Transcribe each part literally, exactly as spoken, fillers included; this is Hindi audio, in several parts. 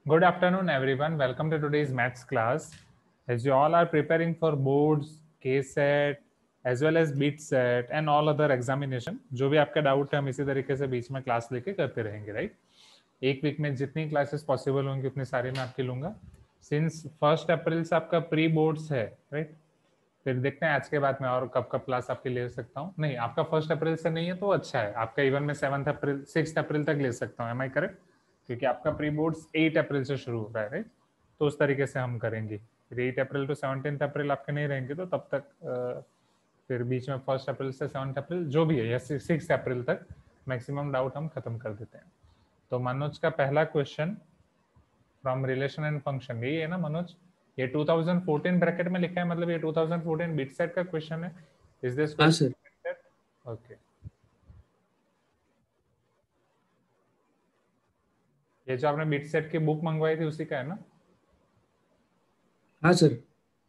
Good afternoon, everyone. Welcome to today's maths class. As you all are preparing for boards, K SET, as well as BIT set and all other examination, जो भी आपका डाउट है हम इसी तरीके से बीच में क्लास लेके करते रहेंगे, राइट? एक वीक में जितनी क्लासेस पॉसिबल होंगी उतनी सारी मैं आपकी लूंगा. सिंस फर्स्ट अप्रैल से आपका प्री बोर्ड्स है, राइट? फिर देखते हैं आज के बाद में और कब कब क्लास आपकी ले सकता हूँ. नहीं, आपका फर्स्ट अप्रैल से नहीं है तो अच्छा है. आपका इवन में सेवन्थ अप्रैल सिक्स अप्रैल तक ले सकता हूँ. Am I correct? क्योंकि आपका प्री बोर्ड्स एट अप्रैल से शुरू हो रहा है, राइट? तो उस तरीके से हम करेंगे. फिर eight April to seventeen April आपके नहीं रहेंगे तो तब तक आ, फिर बीच में फर्स्ट अप्रैल से सेवन्थ अप्रैल जो भी है या सिक्स अप्रैल तक मैक्सिमम डाउट हम खत्म कर देते हैं. तो मनोज का पहला question from relation and function, यही है ना मनोज? ये टू थाउजेंड फोर्टीन ब्रैकेट में लिखा है, मतलब ये two thousand fourteen bit set का क्वेश्चन है. इज दिस हाँ सर. ओके. ये जो आपने बिट सेट की बुक मंगवाई थी उसी का है ना? हाँ सर.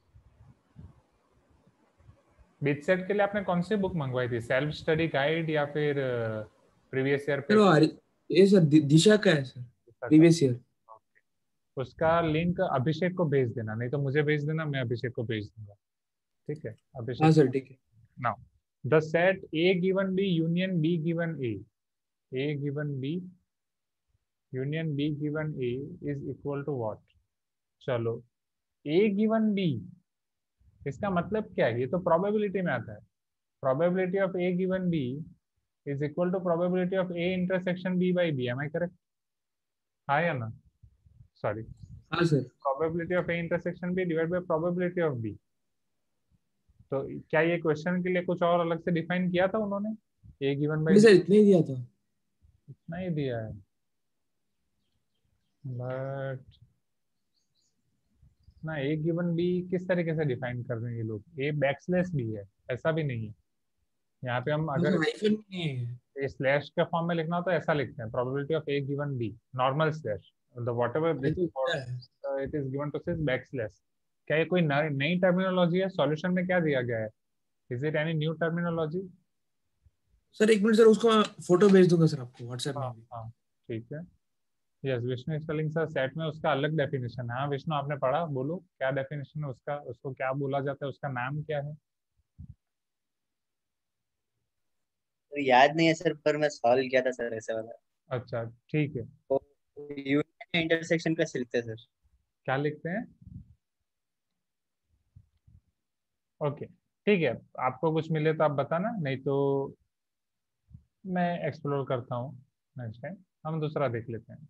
बिट सेट के लिए आपने कौन सी बुक मंगवाई थी? सेल्फ स्टडी गाइड या फिर प्रीवियस ईयर सर वो पेपर? आरि- ये सर दि- दिशा का है सर. Previous year. उसका लिंक अभिषेक को भेज देना, नहीं तो मुझे भेज देना, मैं अभिषेक को भेज दूंगा. ठीक है हाँ अभिषेक. सर ठीक है. Now the set A given B union B given A, A given B union B given A is equal to what? चलो, ए गिवन बी इसका मतलब क्या है? ये तो प्रोबेबिलिटी में आता है. Probability of A given B is equal to probability of A intersection B by B. Am I correct? हाँ या ना? सॉरी, हाँ sir. Probability of A intersection B divide by probability of B. तो क्या ये क्वेश्चन के लिए कुछ और अलग से डिफाइन किया था उन्होंने? ए गिवन बाई नहीं बी सर, इतने ही दिया था. इतना ही दिया है, बट ना ए गिवन बी किस तरीके से डिफाइन कर रहे हैं ये लोग? ए बैकस्लैश बी है, ऐसा भी नहीं है. यहाँ पे हम हाँ अगर सर, हाइफन नहीं है. स्लैश के फॉर्म में लिखना हो तो ऐसा लिखते हैं, probability of A given B normal slash the whatever ये दिस तो इतना है. It is given to sis back slash. क्या ये कोई नई टर्मिनोलॉजी है? सॉल्यूशन में क्या दिया गया है? Is it any new terminology? Sir एक मिनट सर, उसको मैं फोटो भेज दूंगा सर आपको व्हाट्सएप हाँ में भी. हाँ ठीक है. Yes Vishnu spelling sir set में उसका अलग डेफिनेशन है. हाँ विष्णु आपने पढ़ा, बोलो क्या डेफिनेशन है उसका, उसको क्या बोला जाता है, उसका नाम क्या है? तो याद नहीं है सर, पर मैं सॉल्व किया था सर ऐसे वाला. अच्छा ठीक है. तो यूनियन इंटरसेक्शन का लिखते हैं सर. क्या लिखते हैं? ओके ठीक है. आपको कुछ मिले तो आप बताना, नहीं तो मैं एक्सप्लोर करता हूँ नेक्स्ट टाइम. हम दूसरा देख लेते हैं.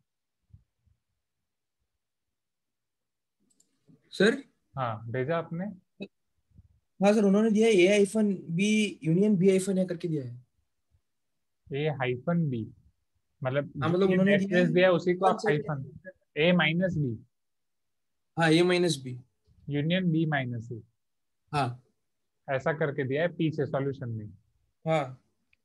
सर. हाँ भेजा आपने? हाँ सर, उन्होंने दिया है A hyphen B union B hyphen है करके दिया है. ए हाइफन बी मतलब हाँ जो मतलब ये उन्होंने दिया बैकस्लैश है. दिया है उसी को वन आप hyphen. Second. A minus B हाँ, A minus B. Union B minus A हाँ. ऐसा करके दिया है पीछे सॉल्यूशन में. हाँ.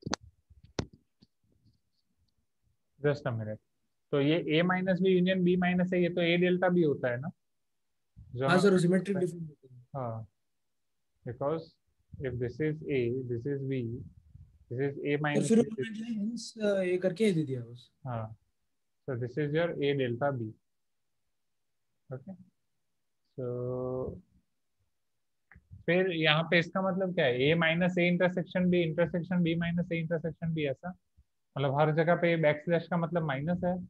Just a minute. तो ये A minus B union B minus A, ये तो ए डेल्टा बी होता है ना जो हाँ हमें? Sir, symmetric difference. हाँ, because if this is A this is B this is A sir minus फिर बी. उन्होंने दिया हेंस ये करके दे दिया बस. हाँ, so this is your a delta b. Okay, so फिर यहाँ पे इसका मतलब क्या है? a minus A intersection B intersection b minus A intersection B, ऐसा मतलब हर जगह पे बैक स्लैश का मतलब माइनस है.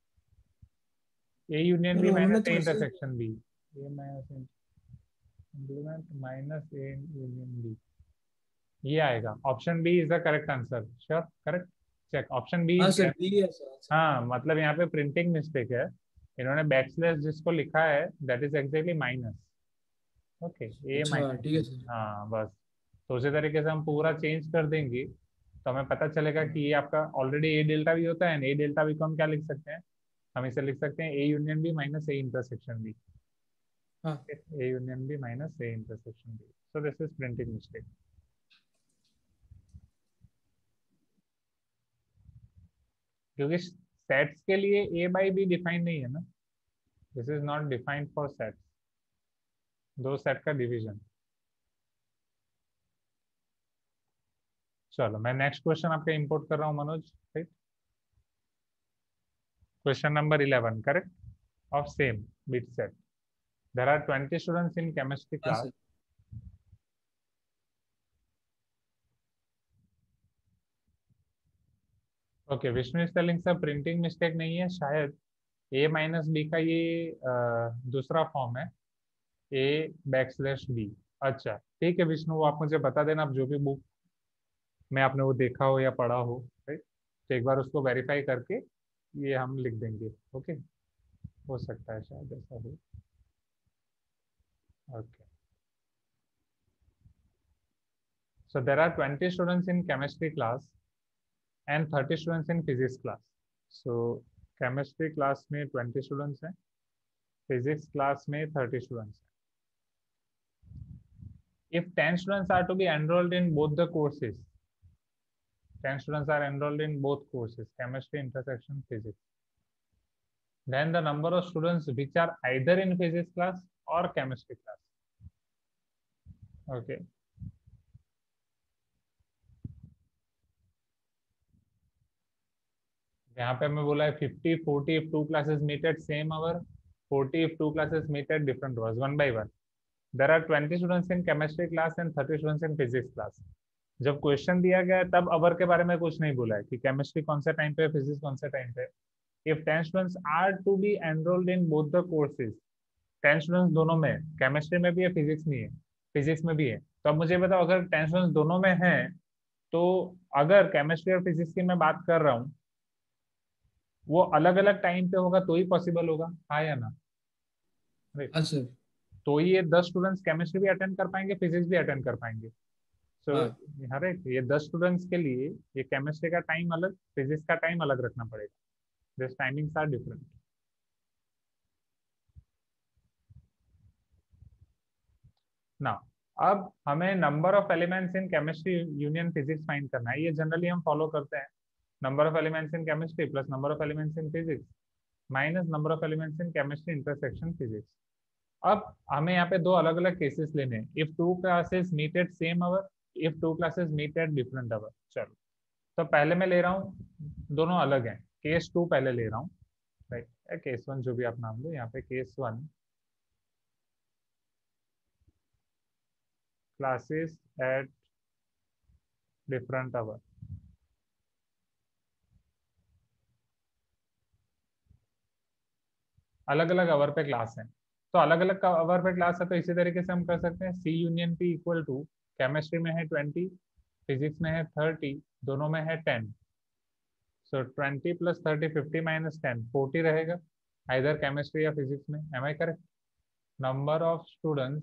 a यूनियन सर b उन्होंने माइनस ए तो ऐसे. Intersection b, a minus implement minus A union b, ये आएगा. Option B is the correct answer. Sure correct? Check option B हाँ इज. सर, बी है सर. हाँ मतलब यहाँ पे प्रिंटिंग मिस्टेक है. इन्होंने बैकस्लैश जिसको लिखा है that is exactly minus. Okay A अच्छा माइनस ठीक है बी. सर. हाँ बस. तो उसी तरीके से हम पूरा चेंज कर देंगे तो हमें पता चलेगा कि ये आपका ऑलरेडी ए डेल्टा भी होता है. ए डेल्टा भी को हम क्या लिख सकते हैं? हम इसे लिख सकते हैं A union B minus A intersection B. हाँ. A union B minus A intersection B. So this is printing mistake. क्योंकि सेट्स के लिए ए बाई बी डिफाइन नहीं है ना. This is not defined for sets. दो सेट का डिवीजन. चलो मैं नेक्स्ट क्वेश्चन आपका इंपोर्ट कर रहा हूँ Manoj. Right, question number eleven correct. of same bit set. There are twenty students in chemistry हाँ class. Sir. Okay, Vishnu is telling sir printing mistake नहीं है शायद. A माइनस बी का ये अ, दूसरा फॉर्म है, A बैक स्लैश बी. अच्छा ठीक है विष्णु, वो आप मुझे बता देना, आप जो भी बुक में आपने वो देखा हो या पढ़ा हो, राइट, तो एक बार उसको वेरीफाई करके ये हम लिख देंगे. ओके, हो सकता है शायद ऐसा हो. Okay, so there are twenty students in chemistry class and thirty students in physics class. So chemistry class में twenty students हैं, physics class में thirty students हैं. If ten students are to be enrolled in both the courses, ten students are enrolled in both courses, chemistry intersection physics, then the number of students which are either in physics class or chemistry class. Okay. यहाँ पे हमें बोला है fifty, forty if two classes meet at same hour, forty if two classes meet at different hours, one by one. There are twenty students in chemistry class and thirty students in physics class. जब क्वेश्चन दिया गया है तब अवर के बारे में कुछ नहीं बोला है कि केमिस्ट्री कौन से टाइम पे है, फिजिक्स कौन से टाइम पे है. If ten students are to be enrolled in both the courses, ten students दोनों में, केमिस्ट्री में भी है, फिजिक्स में है, फिजिक्स में भी है. तो अब मुझे बताओ, अगर ten students दोनों में हैं, तो अगर केमिस्ट्री और फिजिक्स की मैं बात कर रहा हूँ, वो अलग अलग टाइम पे होगा तो ही पॉसिबल होगा, हाँ या ना? हाँ सर. तो ये दस स्टूडेंट्स केमिस्ट्री भी अटेंड कर पाएंगे, फिजिक्स भी अटेंड कर पाएंगे. सो हाँ. राइट, ये दस स्टूडेंट्स के लिए ये केमिस्ट्री का टाइम अलग, फिजिक्स का टाइम अलग रखना पड़ेगा. This timings are different. Now अब हमें number of elements in chemistry union physics find करना है. ये जनरली हम फॉलो करते हैं, number of elements in chemistry plus number of elements in physics minus number of elements in chemistry intersection physics. अब हमें यहाँ पे दो अलग अलग केसेस लेने हैं. If two classes meet at same hour, if two classes meet at different hour. चलो, तो पहले मैं ले रहा हूँ, दोनों अलग हैं. केस टू पहले ले रहा हूँ, राइट, केस वन जो भी आप नाम लो. यहाँ पे case one, classes at different hour. अलग अलग आवर पे क्लास है, तो अलग अलग आवर पे क्लास है, तो इसी तरीके से हम कर सकते हैं. C union P equal to, chemistry में है ट्वेंटी, फिजिक्स में है थर्टी, दोनों में है ten. So twenty plus thirty, fifty minus ten, forty रहेगा, आइदर केमिस्ट्री या फिजिक्स में. Am I correct? Number of students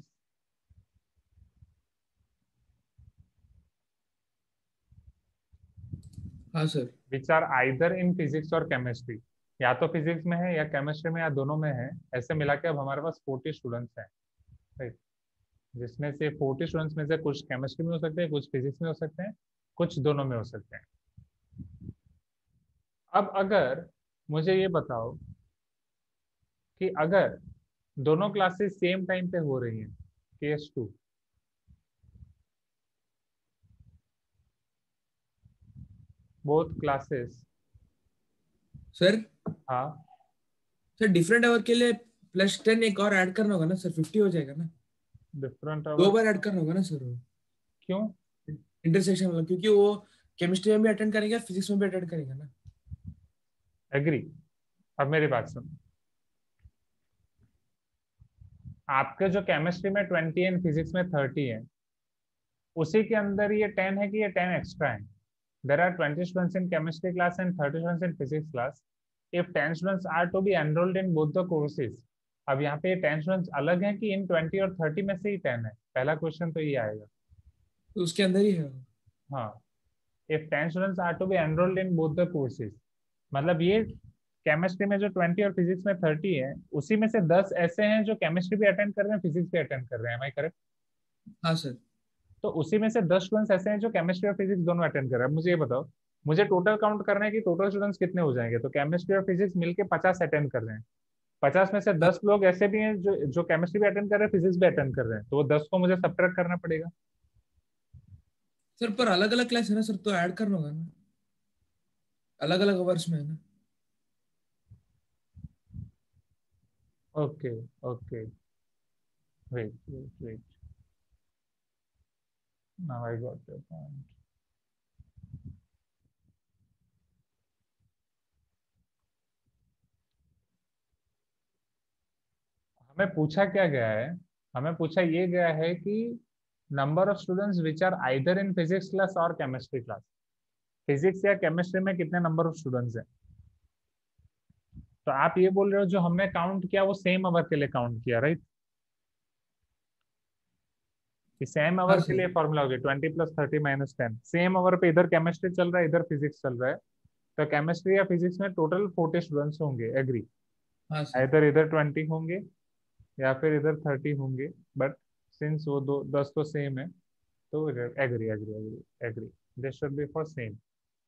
हाँ sir. Which are either in physics और केमिस्ट्री, या तो फिजिक्स में है या केमिस्ट्री में या दोनों में है. ऐसे मिला के अब हमारे पास फोर्टी स्टूडेंट्स हैं, राइट, जिसमें से फोर्टी स्टूडेंट्स में से कुछ केमिस्ट्री में हो सकते हैं, कुछ फिजिक्स में हो सकते हैं, कुछ दोनों में हो सकते हैं. अब अगर मुझे ये बताओ कि अगर दोनों क्लासेस सेम टाइम पे हो रही हैं, case two, both classes. Sir हाँ सर डिफरेंट आवर के लिए प्लस टेन एक और ऐड करना होगा ना सर, फिफ्टी हो जाएगा ना. डिफरेंट दो आवर बार ऐड करना होगा ना सर वो, क्यों? इंटरसेक्शन वाला, क्योंकि वो केमिस्ट्री में भी अटेंड करेंगे, फिजिक्स में भी अटेंड करेंगे ना. एग्री. अब मेरी बात सुनो, आपके जो केमिस्ट्री में ट्वेंटी एंड फिजिक्स में थर्टी है, उसी के अंदर ये टेन है कि ये टेन एक्स्ट्रा है? There are twenty students in chemistry class and thirty students in physics class. If ten students are to be enrolled in both the courses, अब यहाँ पे ten students अलग हैं कि इन twenty और thirty में से ही ten है? पहला क्वेश्चन तो ये आएगा. तो उसके अंदर ही है. हाँ, if ten students are to be enrolled in both the courses, मतलब ये केमिस्ट्री में जो ट्वेंटी और फिजिक्स में थर्टी है, उसी में से दस ऐसे हैं जो केमिस्ट्री भी अटेंड कर रहे हैं, फिजिक्स भी अटेंड कर रहे हैं. Am I correct? हाँ सर. तो उसी में से दस स्टूडेंट्स ऐसे हैं जो केमिस्ट्री और फिजिक्स दोनों अटेंड कर रहे हैं. मुझे ये बताओ, मुझे टोटल काउंट करना है कि टोटल स्टूडेंट्स कितने हो जाएंगे. तो केमिस्ट्री और फिजिक्स मिलके पचास अटेंड कर रहे हैं, पचास में से दस लोग ऐसे भी हैं जो जो केमिस्ट्री भी अटेंड कर रहे हैं, फिजिक्स भी अटेंड कर रहे हैं, तो वो दस को मुझे सब्ट्रैक्ट करना पड़ेगा. सर पर अलग अलग क्लास है ना सर, तो ऐड करना होगा ना, अलग अलग आवर्स में है ना. Okay okay, wait wait wait, now I got your point. हमें पूछा क्या गया है, हमें पूछा ये गया है कि number of students which are either in physics class और केमिस्ट्री क्लास, फिजिक्स या केमिस्ट्री में कितने नंबर ऑफ स्टूडेंट्स हैं। तो आप ये बोल रहे हो जो हमने काउंट किया वो सेम आवर के लिए काउंट किया, राइट? सेम हाँ आवर के सर। लिए फॉर्मूला हो गया twenty plus thirty minus ten. Same hour पे इधर केमिस्ट्री चल रहा है, इधर फिजिक्स चल रहा है, तो केमिस्ट्री या फिजिक्स में टोटल फोर्टी स्टूडेंट्स होंगे, एग्री? हाँ सर। इधर इधर ट्वेंटी होंगे या फिर इधर थर्टी होंगे, बट सिंस वो दो दस तो सेम है, तो agree agree agree agree, this should be for same.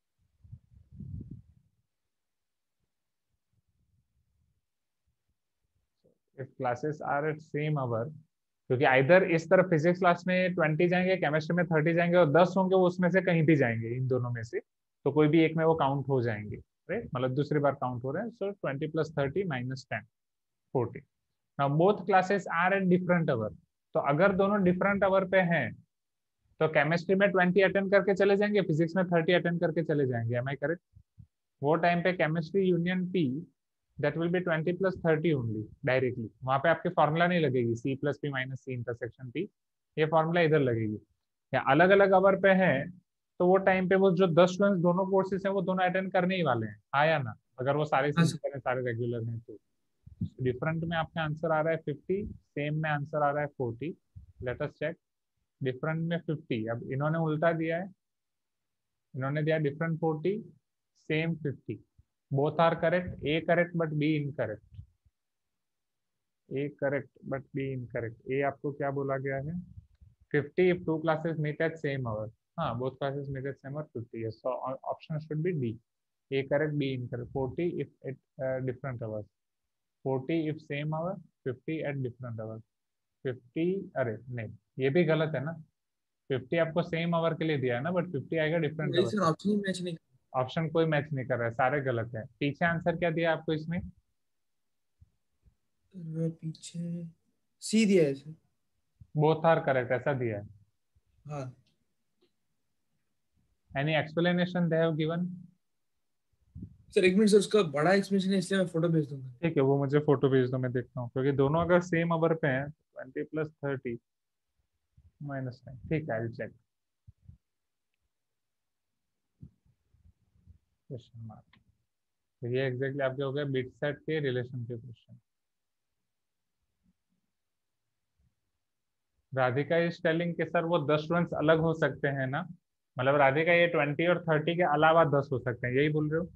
If classes are at same hour, क्योंकि आइदर इस तरफ फिजिक्स क्लास में ट्वेंटी जाएंगे, केमिस्ट्री में थर्टी जाएंगे, और दस होंगे वो उसमें से कहीं भी जाएंगे इन दोनों में से, तो कोई भी एक में वो काउंट हो जाएंगे, राइट? मतलब दूसरी बार काउंट हो रहे हैं, so twenty plus thirty minus ten, forty. Now both classes are at different hour, तो अगर दोनों डिफरेंट आवर पे हैं तो केमिस्ट्री में ट्वेंटी अटेंड करके चले जाएंगे, फिजिक्स में थर्टी अटेंड करके चले जाएंगे, एम आई करेक्ट? वो टाइम पे chemistry union P that will be twenty plus thirty only, directly वहां पे आपकी फॉर्मूला नहीं लगेगी C plus P minus C intersection P, ये फॉर्मूला इधर लगेगी। या अलग अलग आवर पे है तो वो टाइम पे वो जो दस स्टूडेंट्स दोनों कोर्सेज हैं वो दोनों अटेंड करने ही वाले हैं, हाँ या ना? अगर वो सारे हाँ सर। सिंसियर हैं, सारे रेगुलर हैं, तो डिफरेंट में आपका आंसर आ रहा है फिफ्टी, सेम में आंसर आ रहा है forty. Let us check, different में फिफ्टी, अब इन्होंने उल्टा दिया है, इन्होंने दिया different forty, same fifty, both are correct, A correct but B incorrect, A correct but B incorrect. A आपको क्या बोला गया है, fifty if two classes meet at same hour, हाँ both classes meet at same hour fifty, yes, so option should be D, A correct B incorrect, forty if at different hours, forty if same hour, fifty at different hour, fifty, अरे नहीं ये भी गलत है ना, फिफ्टी आपको सेम आवर के लिए दिया है ना, बट फिफ्टी आएगा डिफरेंट वही आवर। सर, ऑप्शन ही मैच नहीं। ऑप्शन कोई मैच नहीं कर रहा है, सारे गलत है। पीछे आंसर क्या दिया आपको इसमें? कर पीछे सी दिया है सर। बोथ आर करेक्ट ऐसा दिया है। हाँ any explanation they have given? Sir, एक मिनट सर, उसका बड़ा एक्सप्लेनेशन है इसलिए मैं फोटो भेज दूंगा। ठीक है, वो मुझे फोटो भेज दो, मैं देखता हूँ, क्योंकि दोनों अगर सेम अवर पे हैं, twenty plus thirty minus ten, ठीक है, आई चेक। क्वेश्चन मार्क, तो ये एग्जैक्टली आपके हो गए बिट सेट के रिलेशन के क्वेश्चन। राधिका इज टेलिंग के सर वो दस स्टूडेंट्स अलग हो सकते हैं ना, मतलब राधिका ये ट्वेंटी और थर्टी के अलावा दस हो सकते हैं, यही बोल रहे हो?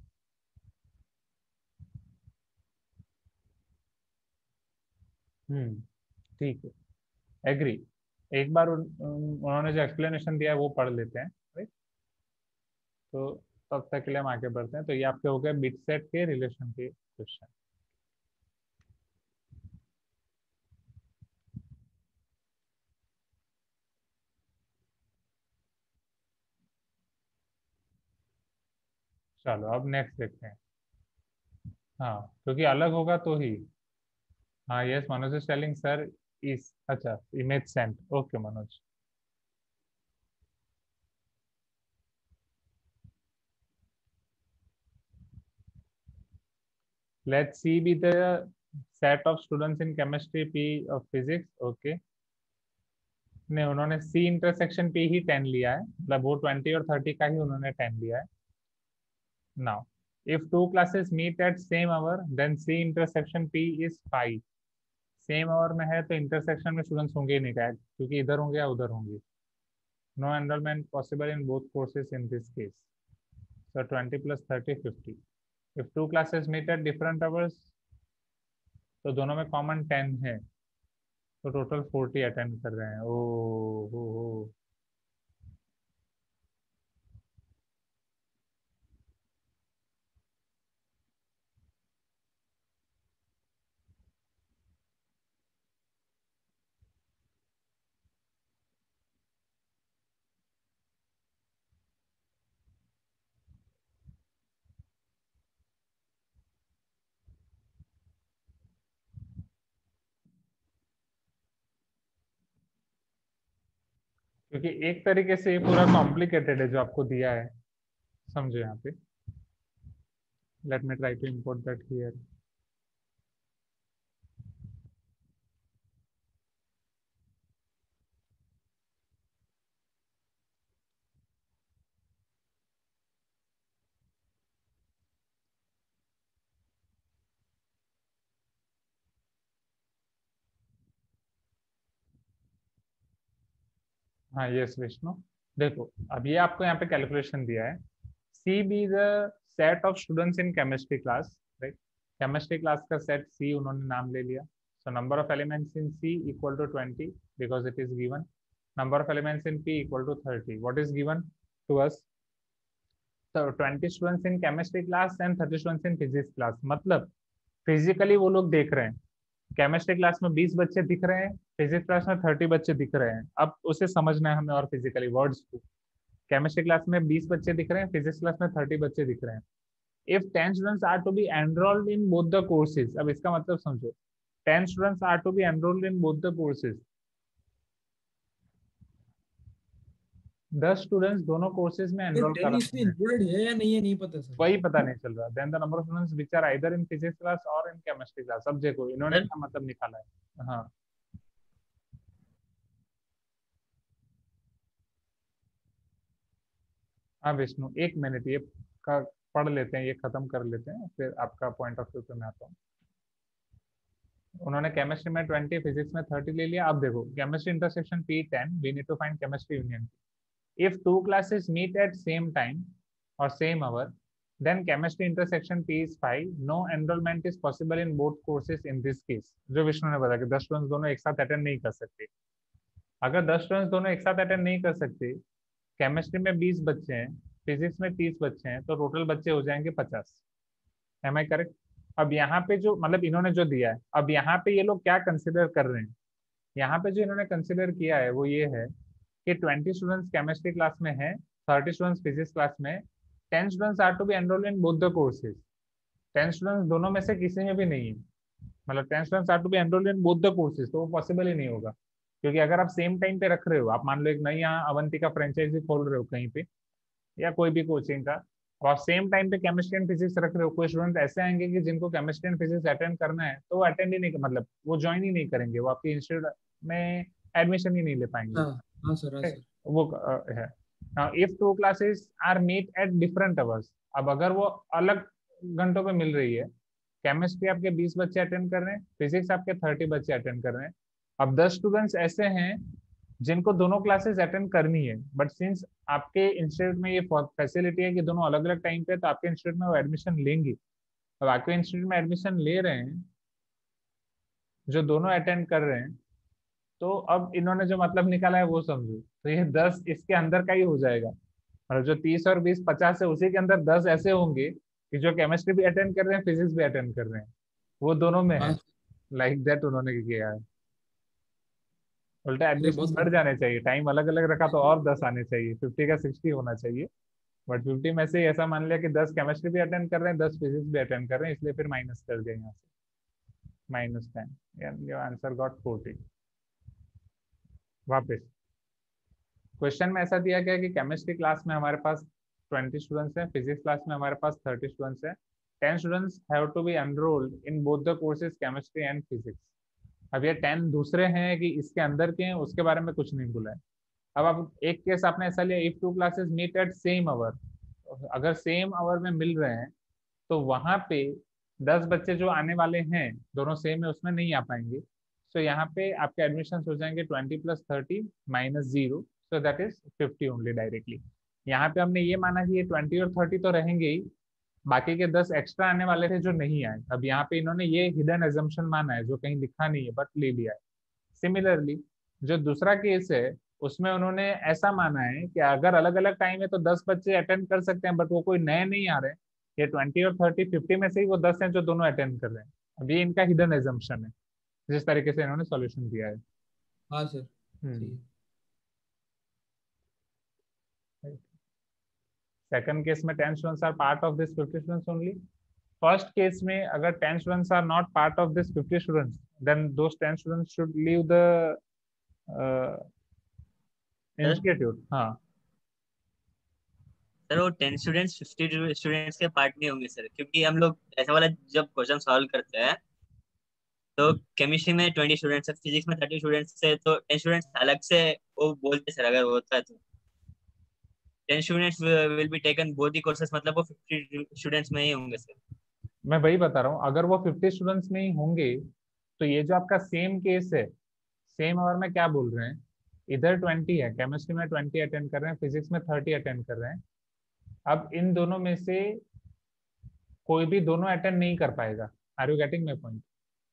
हम्म, ठीक है, एग्री। एक बार उन, उन- उन्होंने जो एक्सप्लेनेशन दिया है वो पढ़ लेते हैं, राइट? तो तब तक के लिए हम आगे बढ़ते हैं। तो ये आपके हो गए बिट सेट के रिलेशन के क्वेश्चन। चलो अब नेक्स्ट देखते हैं। हाँ, क्योंकि अलग होगा तो ही। हाँ yes, Manoj is telling sir, इस अच्छा image sent, okay Manoj. Let's see B the set of students in chemistry P of physics, okay. नहीं, उन्होंने सी इंटरसेक्शन पी ही टेन लिया है, मतलब वो ट्वेंटी और थर्टी का ही उन्होंने टेन लिया है। Now if two classes meet at same hour then C intersection P is five, same hour में है तो इंटरसेक्शन में स्टूडेंट्स होंगे ही नहीं, क्या क्योंकि इधर होंगे या उधर होंगे। No enrollment possible in both courses in this case, so twenty plus thirty fifty. If two classes meet at different hours, तो दोनों में कॉमन टेन है, तो टोटल फोर्टी अटेंड कर रहे हैं, ओ हो हो। क्योंकि एक तरीके से ये पूरा कॉम्प्लिकेटेड है जो आपको दिया है, समझो यहाँ पे। Let me try to import that here. हाँ यस विष्णु, देखो अब ये आपको यहाँ पे कैलकुलेशन दिया है। C B the set of students in chemistry class, right. Chemistry class का सेट सी उन्होंने नाम ले लिया। So number of elements in C equal to twenty because it is given. Number of elements in P equal to thirty, what is given to us. so twenty students in chemistry class and thirty students in physics class, मतलब फिजिकली वो लोग देख रहे हैं केमिस्ट्री क्लास में बीस बच्चे दिख रहे हैं, फिजिक्स क्लास में थर्टी बच्चे दिख रहे हैं। अब उसे समझना है हमें और फिजिकली वर्ड्स को। केमिस्ट्री क्लास में बीस बच्चे दिख रहे हैं, फिजिक्स क्लास में थर्टी बच्चे दिख रहे हैं। If ten students are to be enrolled in both the courses, अब इसका मतलब समझो, ten students are to be enrolled in both the courses, दस स्टूडेंट्स दोनों कोर्सेज में एनरोल टेन करा इसमें इंक्लूडेड है या नहीं है नहीं पता सर। वही पता नहीं चल रहा। Then the number of students which are either in physics class और इन केमिस्ट्री क्लास। अब देखो इन्होंने क्या मतलब निकाला है। हाँ हाँ विष्णु एक मिनट, ये का पढ़ लेते हैं, ये खत्म कर लेते हैं, फिर आपका पॉइंट ऑफ व्यू पे मैं आता हूँ। उन्होंने केमिस्ट्री में ट्वेंटी, फिजिक्स में थर्टी ले लिया। अब देखो chemistry intersection P ten, we need to find chemistry union. If two classes meet at same time और same hour, then chemistry intersection P is five. No enrollment is possible in both courses in this case. जो विष्णु ने बताया कि दस स्टूडेंट्स दोनों एक साथ अटेंड नहीं कर सकते। अगर दस स्टूडेंट्स दोनों एक साथ अटेंड नहीं कर सकते, केमिस्ट्री में बीस बच्चे हैं, फिजिक्स में तीस बच्चे हैं, तो टोटल बच्चे हो जाएंगे पचास। Am I correct. अब यहाँ पे जो मतलब इन्होंने जो दिया है, अब यहाँ पे ये लोग क्या कंसिडर कर रहे हैं, यहाँ पे जो इन्होंने कंसिडर किया है वो ये है कि ट्वेंटी स्टूडेंट्स केमिस्ट्री क्लास में है, थर्टी स्टूडेंट्स फिजिक्स क्लास में, ten students are to be enrolled in both the courses. Ten students दोनों में से किसी में भी नहीं है, मतलब ten students are to be enrolled in both the courses, तो वो पॉसिबल ही नहीं होगा। क्योंकि अगर आप सेम टाइम पे रख रहे हो, आप मान लो एक नई यहाँ अवंती का फ्रेंचाइजी खोल रहे हो कहीं पे या कोई भी कोचिंग का, और आप सेम टाइम पे केमिस्ट्री एंड फिजिक्स रख रहे हो, कोई स्टूडेंट ऐसे आएंगे कि जिनको केमिस्ट्री एंड फिजिक्स अटेंड करना है तो वो अटेंड ही नहीं, मतलब वो ज्वाइन ही नहीं करेंगे, वो आपके इंस्टीट्यूट में एडमिशन ही नहीं ले पाएंगे। हाँ हाँ सर, हाँ सर। वो अ, है। Now, if two classes are meet at different hours, अब अगर वो अलग घंटों पे मिल रही है, केमिस्ट्री आपके बीस बच्चे अटेंड कर रहे हैं, फिजिक्स आपके थर्टी बच्चे अटेंड कर रहे हैं। अब दस स्टूडेंट्स ऐसे हैं जिनको दोनों क्लासेस अटेंड करनी है, बट सिंस आपके इंस्टीट्यूट में ये फैसिलिटी है कि दोनों अलग अलग टाइम पे, तो आपके इंस्टीट्यूट में वो एडमिशन लेंगी। अब आपके इंस्टीट्यूट में एडमिशन ले रहे हैं जो दोनों अटेंड कर रहे हैं, तो अब इन्होंने जो मतलब निकाला है वो समझो, तो ये दस इसके अंदर का ही हो जाएगा। और जो तीस और बीस पचास है उसी के अंदर दस ऐसे होंगे कि जो केमिस्ट्री भी अटेंड कर रहे हैं, फिजिक्स भी अटेंड कर रहे हैं, वो दोनों में है। हाँ लाइक दैट उन्होंने किया है। उल्टा अरे एडमिशन बहुत बढ़ जाने चाहिए, टाइम अलग अलग रखा तो और दस आने चाहिए, फिफ्टी का सिक्सटी होना चाहिए। बट फिफ्टी में से ऐसा मान लिया कि दस केमिस्ट्री भी अटेंड कर रहे हैं, दस फिजिक्स भी अटेंड कर रहे हैं, इसलिए फिर माइनस कर दिया यहाँ से, minus ten, your answer got forty. वापस क्वेश्चन में ऐसा दिया गया कि केमिस्ट्री क्लास में हमारे पास ट्वेंटी स्टूडेंट्स हैं, फिजिक्स क्लास में हमारे पास थर्टी स्टूडेंट्स हैं, ten students have to be enrolled in both the courses chemistry and physics. अब ये टेन दूसरे हैं कि इसके अंदर के हैं, उसके बारे में कुछ नहीं बोला है। अब आप एक केस आपने ऐसा लिया, if two classes meet at same hour, अगर सेम आवर में मिल रहे हैं तो वहां पे दस बच्चे जो आने वाले हैं दोनों सेम है उसमें नहीं आ पाएंगे। सो so, यहाँ पे आपके एडमिशन हो जाएंगे twenty plus thirty minus zero, so that is fifty only directly. यहाँ पे हमने ये माना कि ये ट्वेंटी और थर्टी तो रहेंगे ही, बाकी के दस एक्स्ट्रा आने वाले थे जो नहीं आए। अब यहाँ पे इन्होंने ये हिडन एजम्पशन माना है जो कहीं लिखा नहीं है बट ले लिया है। सिमिलरली जो दूसरा केस है उसमें उन्होंने ऐसा माना है कि अगर अलग अलग टाइम है तो दस बच्चे अटेंड कर सकते हैं, बट वो कोई नए नहीं आ रहे हैं, ये ट्वेंटी और थर्टी फिफ्टी में से ही वो दस हैं जो दोनों अटेंड कर रहे हैं। अब ये इनका हिडन एजम्पशन है जिस तरीके से इन्होंने सॉल्यूशन दिया है। हाँ सर, सही है। सेकंड केस में ten students are part of this fifty students only. First case में अगर ten students are not part of this fifty students, then those ten students should leave the institute, हाँ। सर वो टेन स्टूडेंट्स फिफ्टी स्टूडेंट्स के पार्ट नहीं होंगे सर, क्योंकि हम लोग ऐसा वाला जब क्वेश्चन सॉल्व करते हैं तो केमिस्ट्री में ट्वेंटी स्टूडेंट्स है, फिजिक्स में थर्टी स्टूडेंट्स है, तो टेन स्टूडेंट्स अलग से वो बोलते सर, अगर वो होता है तो ten students will be taken both the courses, मतलब वो फिफ्टी स्टूडेंट्स में ही होंगे सर। मैं वही बता रहा हूँ, अगर वो फिफ्टी स्टूडेंट्स में ही होंगे तो ये जो आपका सेम केस है, सेम आवर में क्या बोल रहे हैं, इधर ट्वेंटी है, केमिस्ट्री में ट्वेंटी अटेंड कर रहे हैं, फिजिक्स में थर्टी अटेंड कर रहे हैं। अब इन दोनों में से कोई भी दोनों अटेंड नहीं कर पाएगा। Are you getting my point?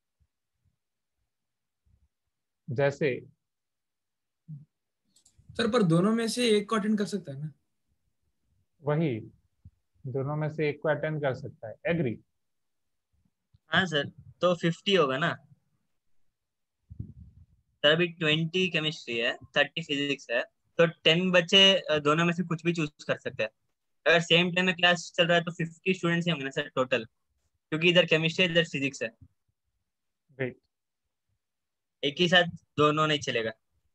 जैसे सर पर दोनों में से एक को अटेंड कर सकता है ना? वही, दोनों में से एक को अटेंड कर सकता है, एग्री। हाँ सर, तो फिफ्टी होगा ना सर। अभी ट्वेंटी केमिस्ट्री है, थर्टी फिजिक्स है, तो टेन बच्चे अ, दोनों में से कुछ भी चूज कर सकते हैं। अगर सेम टाइम में क्लास चल रहा है तो फिफ्टी स्टूडेंट्स ही होंगे ना सर टोटल, क्योंकि इधर केमिस्ट्री है इधर फिजिक्स है, ग्रेट। एक ही साथ दोनों नहीं चलेगा।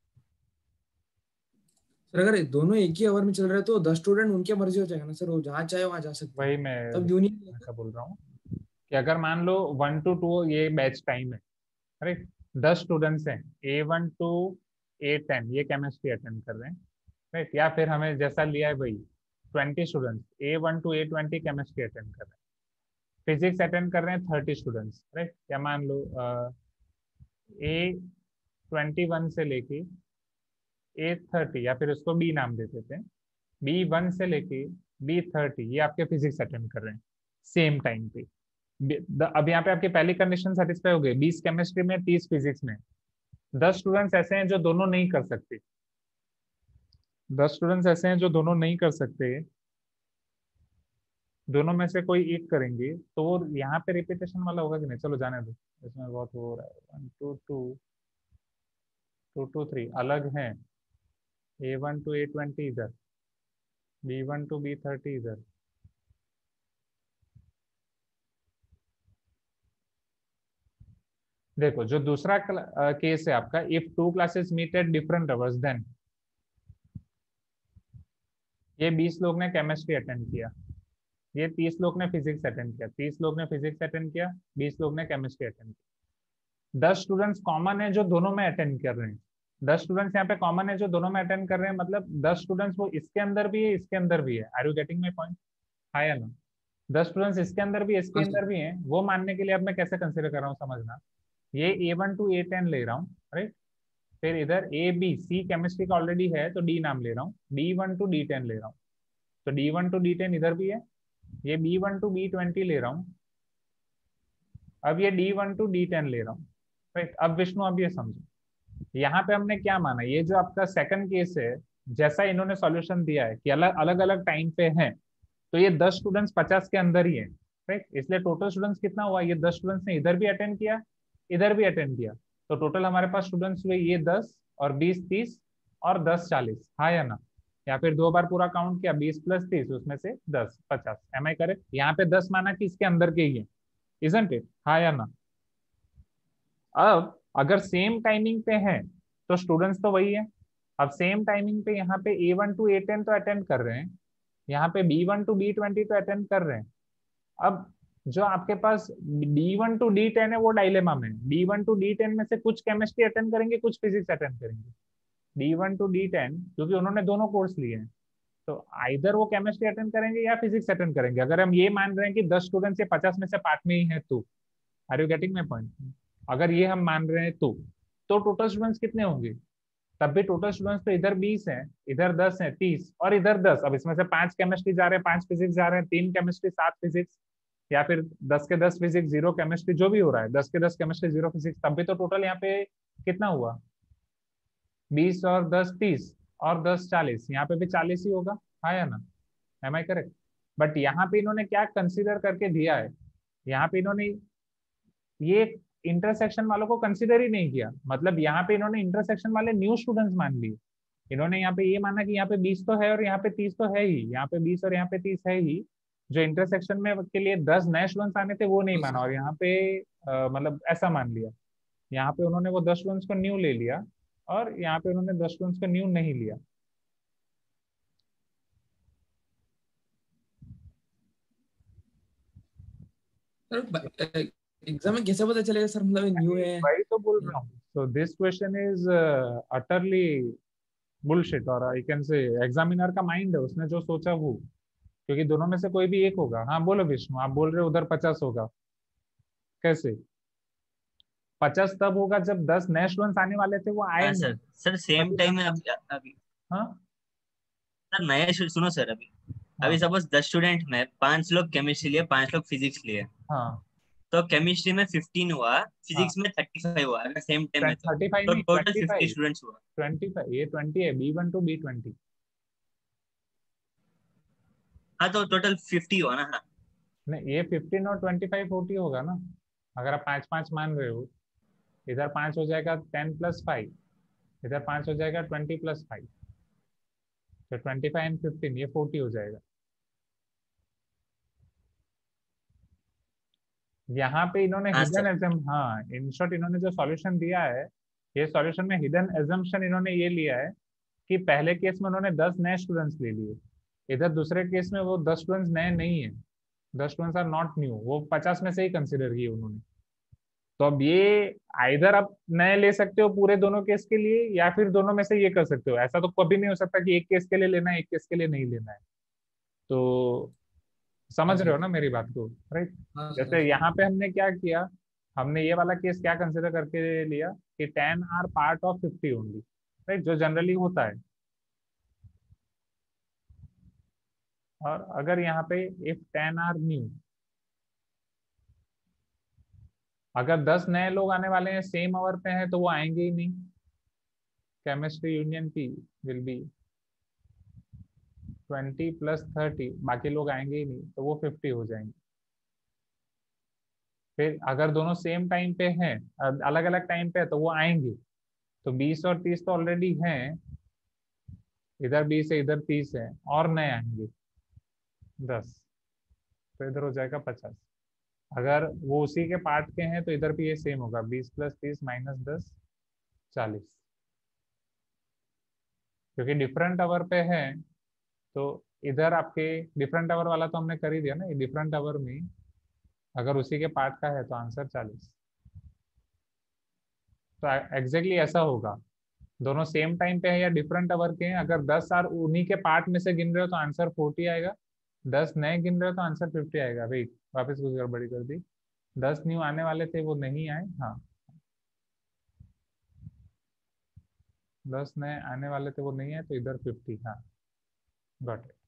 सर अगर दोनों एक ही आवर में चल रहे हैं तो दस स्टूडेंट उनकी मर्जी हो जाएगा ना सर, वो जहाँ चाहे वहां जा सकते हैं। वही मैं तब यूनियन ऐसा बोल रहा हूँ कि अगर मान लो वन टू टू ये बैच टाइम है, राइट, दस स्टूडेंट्स हैं, A one to A ten ये केमिस्ट्री अटेंड कर रहे हैं, राइट, या फिर हमें जैसा लिया है वही twenty students, A one to A twenty chemistry attend कर रहे हैं, फिजिक्स अटेंड कर रहे हैं थर्टी स्टूडेंट्स, राइट, या मान लो ए ट्वेंटी वन से लेके ए थर्टी, या फिर उसको बी नाम दे देते हैं, बी वन से लेके बी थर्टी ये आपके फिजिक्स अटेंड कर रहे हैं सेम टाइम पे। द- अब यहाँ पे आपकी पहली कंडीशन सेटिस्फाई हो गई, बीस केमिस्ट्री में तीस फिजिक्स में। दस स्टूडेंट्स ऐसे हैं जो दोनों नहीं कर सकते, दस स्टूडेंट्स ऐसे हैं जो दोनों नहीं कर सकते, दोनों में से कोई एक करेंगे, तो वो यहाँ पे रिपीटेशन वाला होगा कि नहीं, चलो जाने दो, इसमें बहुत वो हो रहा है। One to two two to three अलग हैं, A one to A twenty इधर, B one to B thirty इधर। देखो जो दूसरा केस है आपका, if two classes meet at different hours then, ये बीस लोग ने केमिस्ट्री अटेंड किया, ये तीस लोग ने फिजिक्स अटेंड किया, तीस लोग ने फिजिक्स अटेंड किया, बीस लोग ने केमिस्ट्री अटेंड किया। दस स्टूडेंट्स कॉमन है जो दोनों में अटेंड कर रहे हैं, दस स्टूडेंट्स यहाँ पे कॉमन है जो दोनों में अटेंड कर रहे हैं, मतलब दस स्टूडेंट्स वो इसके अंदर भी है इसके अंदर भी है। Are you getting my point? हाँ या ना? दस स्टूडेंट्स इसके अंदर भी इसके हाँ अंदर सर। भी हैं, वो मानने के लिए अब मैं कैसे कंसिडर कर रहा हूँ समझना, ये A one to A ten ले रहा हूँ, राइट, फिर इधर ए बी सी केमिस्ट्री का ऑलरेडी है तो डी नाम ले रहा हूँ, D one to D ten ले रहा हूँ, तो D one to D ten इधर भी है, ये B one to B twenty ले रहा हूँ, अब ये D one to D ten ले रहा हूँ, राइट। अब विष्णु अब ये समझो, यहाँ पे हमने क्या माना, ये जो आपका सेकंड केस है, जैसा इन्होंने सॉल्यूशन दिया है कि अलग अलग अलग टाइम पे हैं, तो ये दस स्टूडेंट्स पचास के अंदर ही है, राइट, इसलिए टोटल स्टूडेंट्स कितना हुआ, ये दस स्टूडेंट्स ने इधर भी अटेंड किया इधर भी अटेंड किया, तो टोटल हमारे पास स्टूडेंट्स हुए ये दस और बीस तीस और दस चालीस, हाँ या ना? या फिर दो बार पूरा काउंट किया, बीस प्लस तीस उसमें से दस पचास, एम आई करेक्ट? यहाँ पे दस माना कि इसके अंदर के ही है, इजंट इट? हाँ या ना? अब अगर सेम टाइमिंग पे है तो स्टूडेंट्स तो वही है, अब सेम टाइमिंग पे यहाँ पे A one to A ten तो अटेंड कर रहे हैं, यहाँ पे B one to B twenty तो अटेंड कर रहे हैं। अब जो आपके पास D one to D ten है वो डायलेमा में, D one to D ten में से कुछ केमिस्ट्री अटेंड करेंगे कुछ फिजिक्स अटेंड करेंगे, D one to D ten क्योंकि उन्होंने दोनों कोर्स लिए हैं, तो आइदर वो केमिस्ट्री अटेंड करेंगे या फिजिक्स अटेंड करेंगे। अगर हम ये मान रहे हैं कि दस स्टूडेंट से पचास में से पांच में ही है तो, are you getting my point? अगर ये हम मान रहे हैं तो तो टोटल स्टूडेंट्स कितने होंगे, तब भी टोटल स्टूडेंट्स तो इधर बीस हैं, इधर दस हैं, तीस और इधर दस। अब इसमें से पांच केमिस्ट्री जा रहे हैं, पांच फिजिक्स जा रहे हैं, तीन केमिस्ट्री सात फिजिक्स, या फिर दस के दस फिजिक्स जीरो केमिस्ट्री, जो भी हो रहा है, दस के दस केमिस्ट्री जीरो फिजिक्स, तब भी तो टोटल यहाँ पे कितना हुआ, बीस और दस तीस और दस चालीस, यहाँ पे भी चालीस ही होगा, हाँ या ना? M I correct? बट यहाँ पे इन्होंने क्या कंसिडर करके दिया है, यहाँ पे इन्होंने ये इंटरसेक्शन वालों को कंसिडर ही नहीं किया, मतलब यहाँ पे इन्होंने इंटरसेक्शन वाले न्यू स्टूडेंट्स मान लिए। इन्होंने यहाँ पे ये माना कि यहाँ पे बीस तो है और यहाँ पे तीस तो है ही, यहाँ पे बीस और यहाँ पे तीस है ही, जो इंटरसेक्शन में के लिए दस नए स्टूडेंट्स आने थे वो नहीं हाँ माना, सर। और यहाँ पे अ, मतलब ऐसा मान लिया, यहाँ पे उन्होंने वो दस स्टूडेंट्स को न्यू ले लिया और यहाँ पे उन्होंने दस स्टूडेंट्स को न्यू नहीं लिया। सर एग्जाम में कैसे पता चलेगा सर, मतलब न्यू है? वही तो बोल रहा हूँ. So this question is uh, utterly bullshit, और आई कैन से एग्जामिनर का माइंड है, उसने जो सोचा वो, क्योंकि दोनों में से कोई भी एक होगा. हाँ बोलो विष्णु, आप बोल रहे हो उधर पचास होगा, कैसे? पचास तब होगा जब दस नए स्टूडेंट्स आने वाले थे, वो आए हाँ नहीं. सर. सर सेम टाइम में अभी अभी हाँ सर नए सुनो सर. अभी अभी हाँ सपोज दस स्टूडेंट में पांच लोग केमिस्ट्री लिए, पांच लोग फिजिक्स लिए, हाँ तो केमिस्ट्री में फिफ्टीन हुआ, हाँ. फिजिक्स में थर्टी फाइव हुआ अगर सेम टाइम में, तो थर्टी फाइव तो नहीं, total twenty fifty five students हुआ. ट्वेंटी फाइव ये ट्वेंटी है, B one to B twenty. हाँ तो टोटल फिफ्टी हुआ ना. हाँ नहीं, ये फिफ्टीन और ट्वेंटी फाइव फोर्टी होगा ना, अगर आप पाँच पाँच मान रहे हो. इधर पाँच हो जाएगा टेन प्लस फाइव, इधर पाँच हो जाएगा ट्वेंटी प्लस फाइव, तो ट्वेंटी फाइव एंड फिफ्टीन ये फोर्टी हो जाएगा. यहाँ पे इन्होंने हाँ हिडन सर. एजम हाँ इन शॉर्ट इन्होंने जो सॉल्यूशन दिया है, ये सॉल्यूशन में हिडन एजम्पशन इन्होंने ये लिया है कि पहले केस में उन्होंने दस नए स्टूडेंट्स ले लिए, इधर दूसरे केस में वो दस स्टूडेंट्स नए नहीं है, दस स्टूडेंट्स आर नॉट न्यू, वो पचास में से ही कंसिडर किए उन्होंने. तो अब ये आइदर आप नए ले सकते हो पूरे दोनों केस के लिए, या फिर दोनों में से ये कर सकते हो. ऐसा तो कभी नहीं हो सकता कि एक केस के लिए लेना है एक केस के लिए नहीं लेना है. तो हाँ समझ रहे सर. हो ना मेरी बात को, राइट? हाँ सर. हाँ जैसे सर. यहाँ पे हमने क्या किया, हमने ये वाला केस क्या कंसिडर करके लिया कि ten are part of fifty only, right, जो जनरली होता है. और अगर यहाँ पे इफ टेन आर न्यू, अगर दस नए लोग आने वाले हैं सेम आवर पे हैं तो वो आएंगे ही नहीं. Chemistry union P will be twenty plus thirty, बाकी लोग आएंगे ही नहीं तो वो फिफ्टी हो जाएंगे. फिर अगर दोनों सेम टाइम पे हैं, अलग अलग टाइम पे है, तो वो आएंगे. तो बीस और तीस तो ऑलरेडी हैं, इधर बीस है इधर तीस है, और नए आएंगे दस, तो इधर हो जाएगा पचास. अगर वो उसी के पार्ट के हैं तो इधर भी ये सेम होगा, बीस प्लस तीस माइनस दस, चालीस. क्योंकि डिफरेंट आवर पे है, तो इधर आपके डिफरेंट आवर वाला तो हमने कर ही दिया ना, ये डिफरेंट आवर में अगर उसी के पार्ट का है तो आंसर चालीस. तो एग्जैक्टली ऐसा होगा, दोनों सेम टाइम पे है या डिफरेंट आवर के हैं, अगर दस आर उन्हीं के पार्ट में से गिन रहे हो तो आंसर फोर्टी आएगा, दस नए गिन रहे हो तो आंसर फिफ्टी आएगा. भाई वापस कुछ गड़बड़ी कर दी, दस न्यू आने वाले थे वो नहीं आए. हाँ, दस नए आने वाले थे वो नहीं आए तो इधर फिफ्टी. हाँ got it.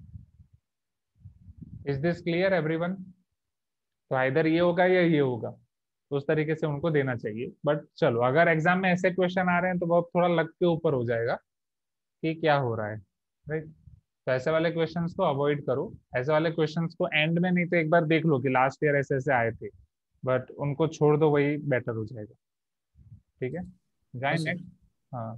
Is this clear everyone? तो इधर ये होगा या ये होगा, तो उस तरीके से उनको देना चाहिए. बट चलो, अगर एग्जाम में ऐसे क्वेश्चन आ रहे हैं तो बहुत थोड़ा लग के ऊपर हो जाएगा कि क्या हो रहा है, राइट? तो ऐसे वाले क्वेश्चंस को अवॉइड करो. ऐसे वाले क्वेश्चंस को एंड में नहीं तो एक बार देख लो कि लास्ट ईयर ऐसे ऐसे आए थे, बट उनको छोड़ दो, वही बेटर हो जाएगा. ठीक है, जाए हाँ सर. नेक्स्ट. हाँ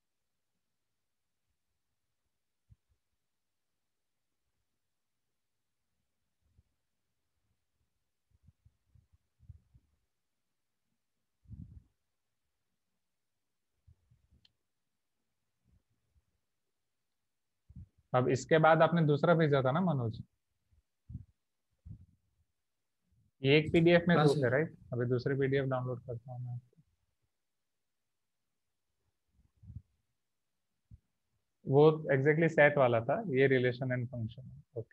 अब इसके बाद आपने दूसरा भेजा था ना मनोज, ये एक पीडीएफ में हाँ दो थे, सर. राइट? अभी दूसरी पीडीएफ डाउनलोड करता हूँ मैं. वो एग्जैक्टली सेट वाला था, ये रिलेशन एंड फंक्शन. ओके.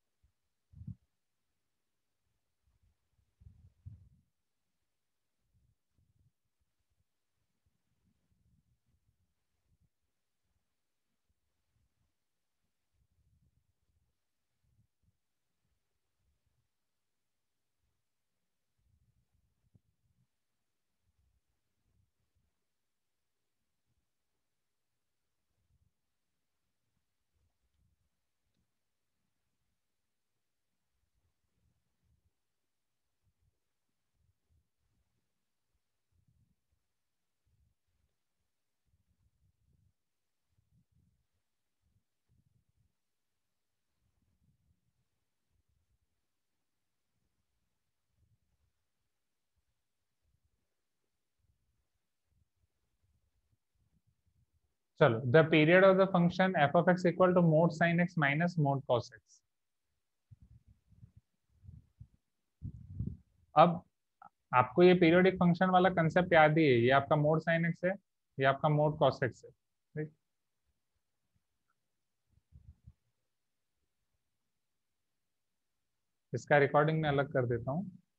चलो, the period of the function f of x equal to mod sine x minus mod cos x. अब आपको ये पीरियोडिक फंक्शन वाला कंसेप्ट याद ही है, ये आपका मोड साइन एक्स है, ये आपका मोड कॉस एक्स है, ठीक। इसका रिकॉर्डिंग मैं अलग कर देता हूँ।